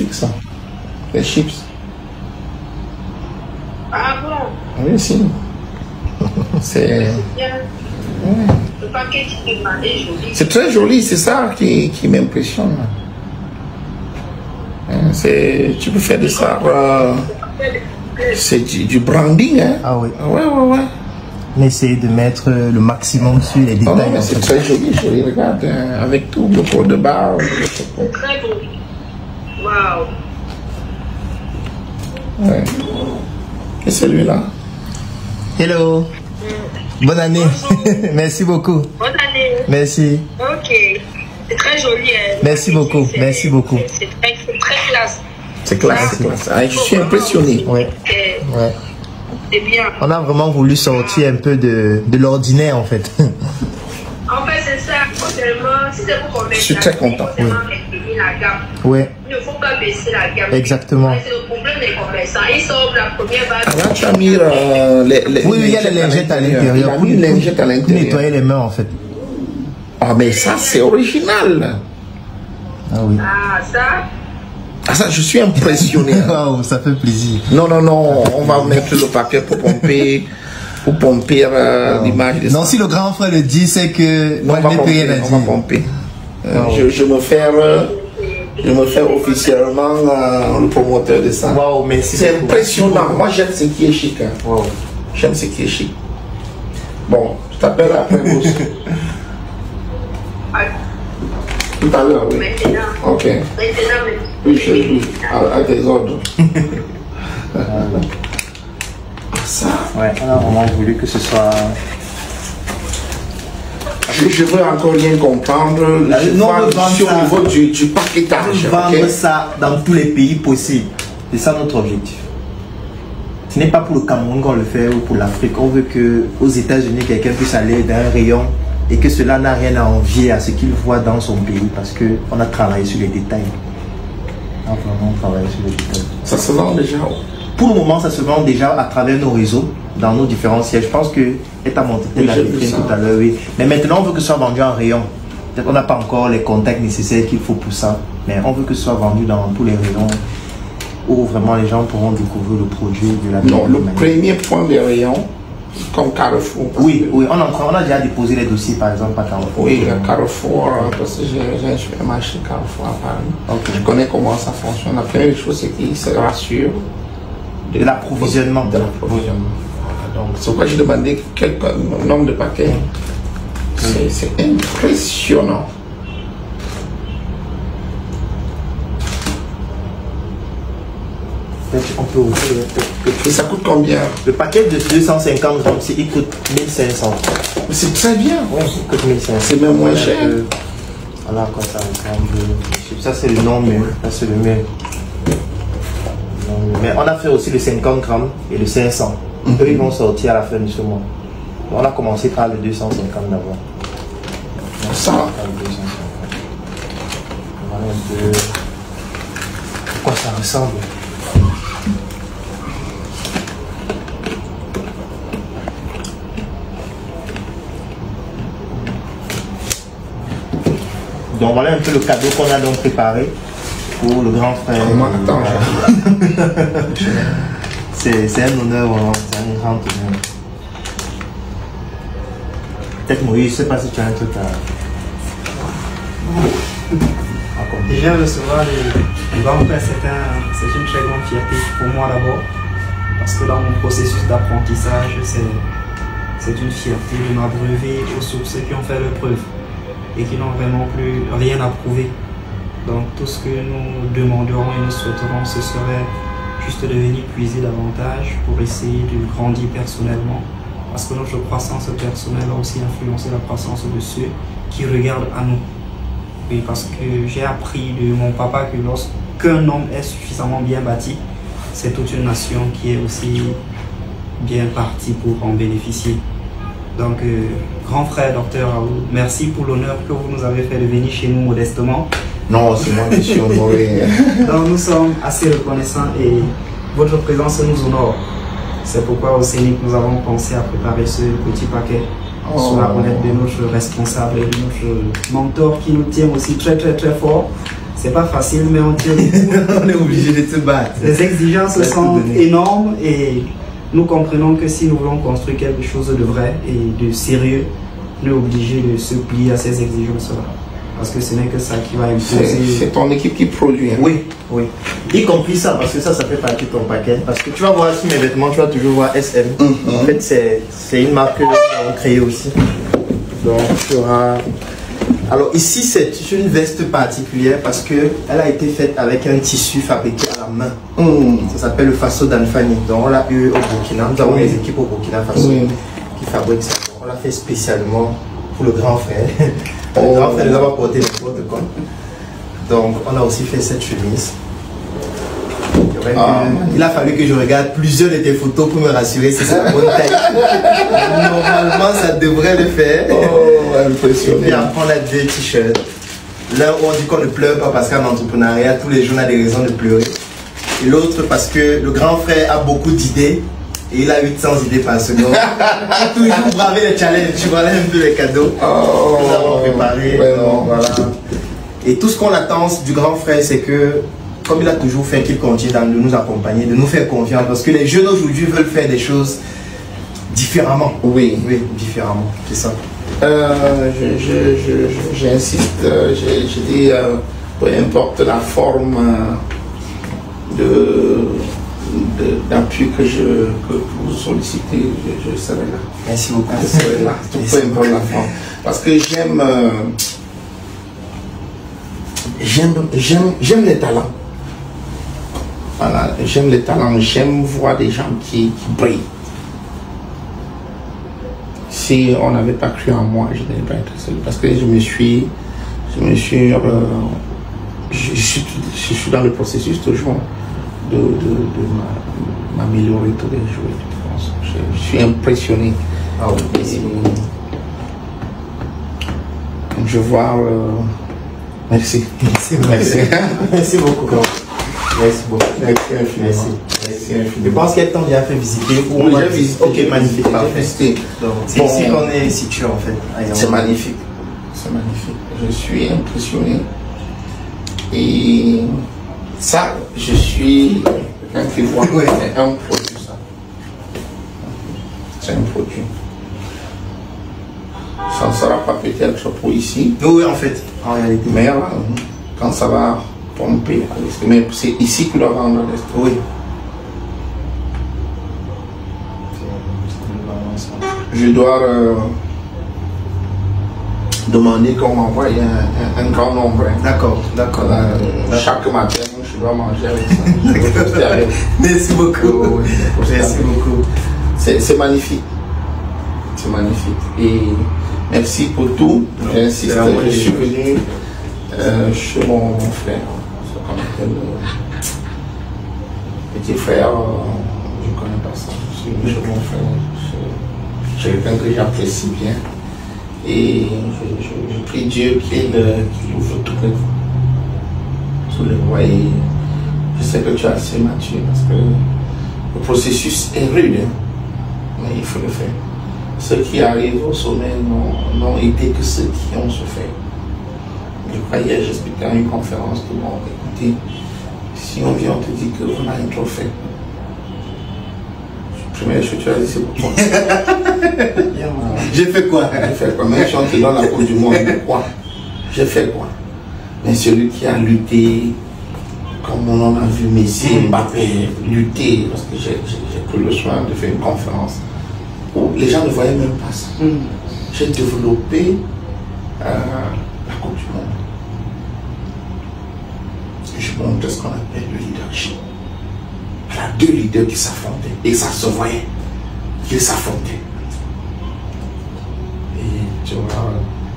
chic ça. Les chips. Ah bon? Oui, si. C'est... Ouais. Le paquet qui est joli. C'est très joli, c'est ça qui m'impressionne. Tu peux faire de ça. C'est du branding. Hein? Ah oui. Ouais. On essaie de mettre le maximum sur les détails. Non, c'est très joli, regarde, avec tout le pot de barre. C'est très beau. Waouh. Ouais. Et celui-là? Hello. Bonne année. Merci beaucoup. Bonne année. Merci. Ok. C'est très joli. Merci beaucoup. Merci beaucoup. C'est très classe. C'est classe. Ah, je suis impressionné. Ouais. Ouais. C'est bien. On a vraiment voulu sortir un peu de l'ordinaire en fait. En fait, c'est ça. Si c'est pour qu'on je suis très content. Il faut seulement maintenir la gamme. Ouais. Il ne faut pas baisser la gamme. Exactement. C'est le problème des commerçants. Ils sortent la première base. Ah là, tu as mis les oui, il y a les lingettes à l'intérieur. Pour nettoyer les mains en fait. Ah, mais ça, c'est original. Ah oui. Ah, ça. Ah, ça, je suis impressionné. Waouh, ça fait plaisir. Non, on va mettre le papier pour pomper. Pour pomper l'image de ça. Non, si le grand frère le dit, c'est que moi, je n'ai plus rien à dire. On va pomper. Je me fais officiellement le promoteur de ça. Waouh, merci. C'est impressionnant. Moi, j'aime ce qui est chic. Hein. Wow. J'aime ce qui est chic. Bon, je t'appelle après vous. Tout à l'heure, oui. Maintenant. Ok. Oui, à tes ordres. Ça. Ouais, on a vraiment voulu que ce soit... Je veux encore rien comprendre. Non, au niveau du paquetage. Vendre ça dans tous les pays possibles. C'est ça notre objectif. Ce n'est pas pour le Cameroun qu'on le fait ou pour l'Afrique. On veut que aux États-Unis quelqu'un puisse aller dans un rayon et que cela n'a rien à envier à ce qu'il voit dans son pays parce qu'on a travaillé sur les détails. On a vraiment travaillé sur les détails. Ça se vend déjà? Pour le moment, ça se vend déjà à travers nos réseaux, dans nos différents sièges. Je pense que est à monter la vitrine tout à l'heure, oui. Mais maintenant, on veut que ce soit vendu en rayon. Peut-être qu'on n'a pas encore les contacts nécessaires qu'il faut pour ça. Mais on veut que ce soit vendu dans tous les rayons où vraiment les gens pourront découvrir le produit de la non, le premier point des rayons, comme Carrefour. Oui, on a déjà déposé les dossiers par exemple à Carrefour. Oui, Carrefour, parce que j'ai fait marcher Carrefour à Paris. Okay. Je connais comment ça fonctionne. La première chose, c'est qu'ils se rassurent de l'approvisionnement. Donc, c'est pourquoi j'ai demandé quel nombre de paquets. C'est impressionnant. On peut ouvrir. Et ça coûte combien? Le paquet de 250 grammes, il coûte 1500. C'est très bien. Oui, il coûte 1500. C'est même moins cher. Voilà quoi ça ressemble. Ça c'est le nom, mais ça c'est le mien. Mais on a fait aussi le 50 grammes et le 500. Eux, ils vont sortir à la fin de ce mois. On a commencé par le 250 d'abord. Ça. Voilà un peu à quoi ça ressemble. Donc voilà un peu le cadeau qu'on a donc préparé pour le grand frère. Attends. C'est un honneur, c'est un grand honneur. Peut-être Moïse, je ne sais pas si tu as un truc à raconter. Déjà recevoir le grand frère, c'est une très grande fierté pour moi d'abord. Parce que dans mon processus d'apprentissage, c'est une fierté de m'abreuver aux sources qui ont fait leur preuve et qui n'ont vraiment plus rien à prouver. Donc tout ce que nous demanderons et nous souhaiterons, ce serait juste de venir puiser davantage pour essayer de grandir personnellement. Parce que notre croissance personnelle a aussi influencé la croissance de ceux qui regardent à nous. Oui, parce que j'ai appris de mon papa que lorsqu'un homme est suffisamment bien bâti, c'est toute une nation qui est aussi bien partie pour en bénéficier. Donc, grand frère, docteur Raoul, merci pour l'honneur que vous nous avez fait de venir chez nous modestement. Non, c'est moi qui suis honoré. Donc, nous sommes assez reconnaissants et votre présence nous honore. C'est pourquoi au CENIC, nous avons pensé à préparer ce petit paquet sous la houlette de notre responsable et de notre mentor qui nous tient aussi très très très fort. c'est pas facile, mais on tient le coup. On est obligé de se battre. Les exigences sont énormes et nous comprenons que si nous voulons construire quelque chose de vrai et de sérieux, on est obligé de se plier à ces exigences-là. Parce que ce n'est que ça qui va imposer. C'est ton équipe qui produit. Hein. Oui, oui. Y compris ça, parce que ça fait partie de ton paquet. Parce que tu vas voir sur mes vêtements, tu vas toujours voir SM. En fait, c'est une marque que nous avons créée aussi. Donc, tu auras... Alors ici, c'est une veste particulière parce qu'elle a été faite avec un tissu fabriqué à la main. Ça s'appelle le Faso d'Anfani. Donc, on l'a eu au Burkina. Nous avons des équipes au Burkina Faso qui fabriquent ça. Donc, on l'a fait spécialement pour le grand frère. Le grand frère ne va pas porter n'importe quoi. Donc, on a aussi fait cette chemise. Il a fallu que je regarde plusieurs de tes photos pour me rassurer si c'est la bonne taille. Normalement, ça devrait le faire. Oh, impressionnant. Et après, on a deux t-shirts. L'un où on dit qu'on ne pleure pas parce qu'en entrepreneuriat, tous les jours, on a des raisons de pleurer. Et l'autre parce que le grand frère a beaucoup d'idées. Et il a 800 idées par seconde. Il a toujours bravé les challenges. Tu vois, là, un peu les cadeaux. Nous avons préparé. Donc, voilà. Et tout ce qu'on attend du grand frère, c'est que, comme il a toujours fait, qu'il continue de nous accompagner, de nous faire confiance. Parce que les jeunes aujourd'hui veulent faire des choses différemment. Oui. Oui, différemment. C'est ça. J'insiste, je dis, peu importe la forme d'appui que vous sollicitez, je serai là. Merci beaucoup. Je serai là, peu importe la forme. Parce que j'aime les talents. Voilà, j'aime les talents, j'aime voir des gens qui brillent. Si on n'avait pas cru en moi, je n'allais pas être seul. Parce que je suis dans le processus toujours de m'améliorer tous les jours. Je suis impressionné. Je vois... Merci. Merci beaucoup. Merci beaucoup. Merci infiniment. Je pense quel temps j'ai fait visiter ou j'ai visité. Ok, magnifique, parfait. C'est ici qu'on est situé en fait. C'est magnifique. C'est magnifique. Je suis impressionné. Et ça, je suis quelqu'un qui voit c'est un produit, ça. C'est un produit. Ça ne sera pas peut-être pour ici. Oui, en fait, en réalité. Mais quand ça va pomper, mais c'est ici que le rendre à l'est. Oui. Je dois demander qu'on m'envoie un grand nombre. D'accord. Chaque matin, je dois manger avec ça. Merci beaucoup. Merci beaucoup. C'est magnifique. C'est magnifique. Et merci pour tout. J'insiste, je suis venu chez mon frère. Qu'on appelle petit frère. Je ne connais pas ça. Je suis venu chez mon frère. C'est quelqu'un que j'apprécie bien. Et je prie Dieu qu'il ouvre tout sous le voie. Et je sais que tu es assez mature parce que le processus est rude, hein, mais il faut le faire. Ceux qui arrivent au sommet n'ont été que ceux qui ont souffert. Je crois hier, j'expliquais à une conférence, tout le monde, écoutez, si on vient, on te dit qu'on a un trophée. Première chose que tu as dit, c'est pour toi. J'ai fait quoi? Même si on te donne la Coupe du Monde, quoi? J'ai fait quoi? Mais celui qui a lutté, comme on en a vu Messi, Mbappé, lutter, parce que j'ai pris le soin de faire une conférence où les gens ne voyaient même pas ça. J'ai développé la Coupe du Monde. Je montre ce qu'on appelle le leadership. Il y a deux leaders qui s'affrontaient et ça se voyait qu'ils s'affrontaient. Et tu vois,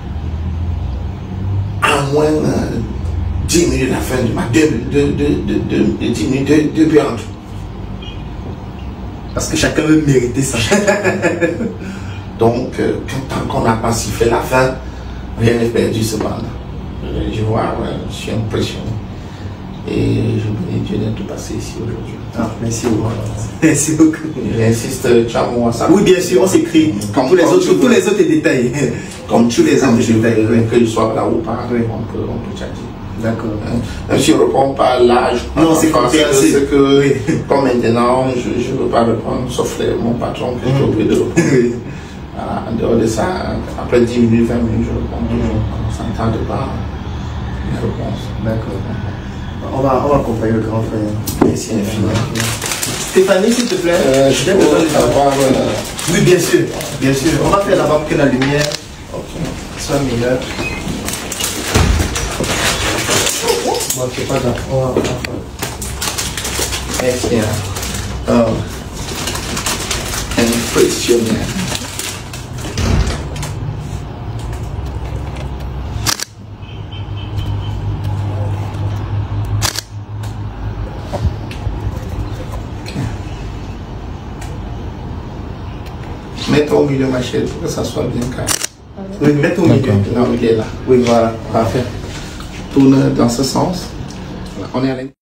à moins 10 minutes de la fin du match, 10 minutes, 2 buts en tout. Parce que chacun veut mériter ça. Donc, quand on n'a pas sifflé la fin, rien n'est perdu cependant. Je vois, je suis impressionné. Et je bénis Dieu d'être passé ici aujourd'hui. Merci beaucoup. Merci beaucoup. J'insiste, Tchamo, ça. Oui, bien sûr, on s'écrit. Comme tous les autres détails. Comme tous les autres détails. Que je sois là ou pas, on peut chatter. D'accord. Même si on ne reprend pas l'âge. Non, c'est compréhensible. C'est que, comme maintenant, je ne veux pas reprendre, sauf mon patron que je suis obligé de reprendre. Oui. Voilà, en dehors de ça, après 10 minutes, 20 minutes, je reprends toujours. Ça ne tarde pas. Je reprends. D'accord. On va accompagner le grand frère. Merci infiniment. Stéphanie, s'il te plaît. Je peux avoir... Oui, bien sûr. Bien sûr. On va faire là-bas pour que la lumière soit meilleure. Bon, c'est pas grave. On va faire. Merci. Impressionnant. Mets-toi au milieu, ma chérie, pour que ça soit bien calme. Oui, mets au milieu. Non, il est là. Oui, voilà. Parfait. Tourne dans ce sens. On est à